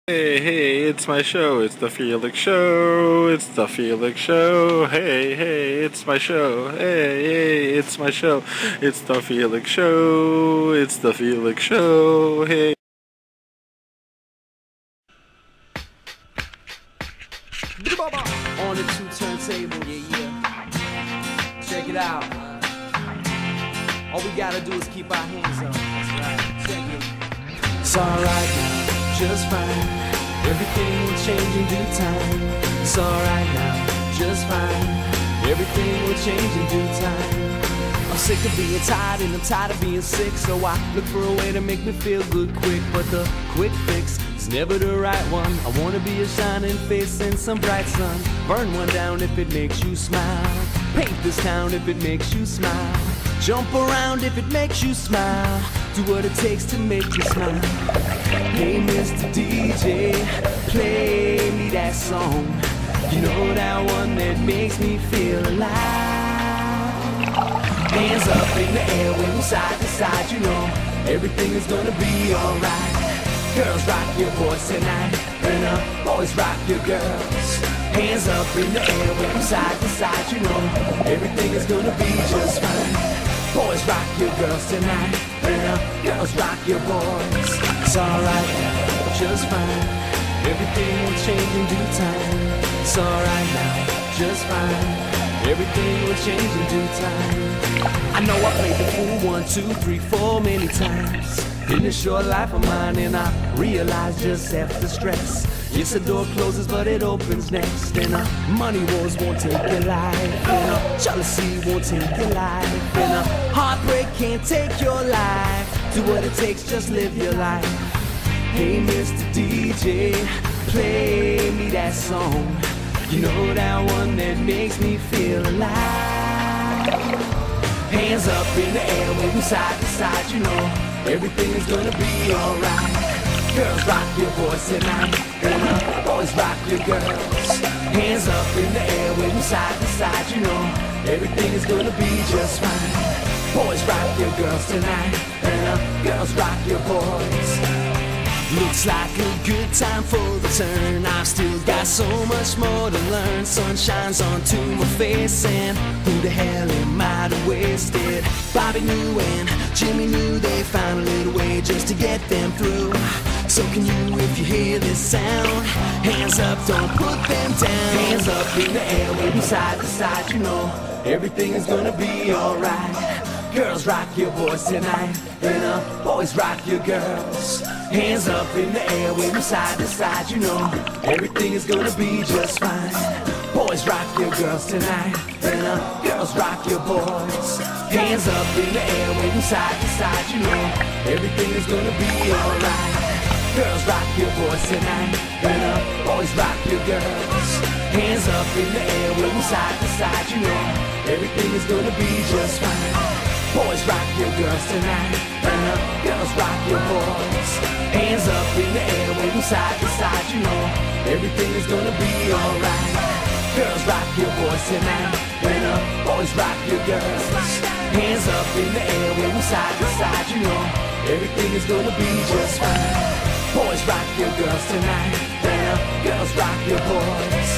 Hey, hey, it's my show. It's the Felix Show. It's the Felix Show. Hey, hey, it's my show. Hey, hey, it's my show. It's the Felix Show. It's the Felix Show. Hey. On the two turntable, yeah. Check it out. All we gotta do is keep our hands up. That's right. Check it. It's alright now, just fine. Everything will change in due time. It's alright now, just fine. Everything will change in due time. I'm sick of being tired and I'm tired of being sick, so I look for a way to make me feel good quick. But the quick fix is never the right one. I wanna be a shining face in some bright sun. Burn one down if it makes you smile. Paint this town if it makes you smile. Jump around if it makes you smile. Do what it takes to make you smile. Hey Mr. DJ, play me that song. You know that one that makes me feel alive. Hands up in the air, waving side to side, you know everything is gonna be alright. Girls rock your boys tonight, and boys rock your girls. Hands up in the air, waving side to side, you know everything is gonna be just fine. Boys rock your girls tonight, and girls rock your boys. It's alright now, just fine. Everything will change in due time. It's alright now, just fine. Everything will change in due time. I know I played the fool 1, 2, 3, 4 many times in this short life of mine, and I realize just half the stress. Yes, the door closes, but it opens next. And money wars won't take your life, and jealousy won't take your life, and heartbreak can't take your life. Do what it takes, just live your life. Hey, Mr. DJ, play me that song. You know that one that makes me feel alive. Hands up in the air, waving side to side, you know everything is gonna be alright. Girls rock your boys tonight, and boys rock your girls. Hands up in the air, waving side to side, you know everything is gonna be just fine. Boys rock your girls tonight, and girls rock your boys. Looks like a good time for the turn. I've still got so much more to learn. Sun shines onto my face, and who the hell am I to waste it? Bobby knew and Jimmy knew they found a little way just to get them through. So can you, if you hear this sound? Hands up, don't put them down. Hands up in the air, waving side to side, you know everything is gonna be alright. Girls rock your boys tonight, and boys rock your girls. Hands up in the air, waving side to side, you know everything is gonna be just fine. Boys rock your girls tonight, and girls rock your boys. Hands up in the air, waving side to side, you know everything is gonna be alright. Girls rock your boys tonight, and boys rock your girls. Hands up in the air, waving side to side, you know everything is gonna be just fine. Boys rock your girls tonight, and girls rock your boys. Hands up in the air, waving side to side, you know everything is gonna be alright. Girls rock your boys tonight, and boys rock your girls. Hands up in the air, waving side to side, you know everything is gonna be just fine. Boys rock your girls tonight, and girls rock your boys.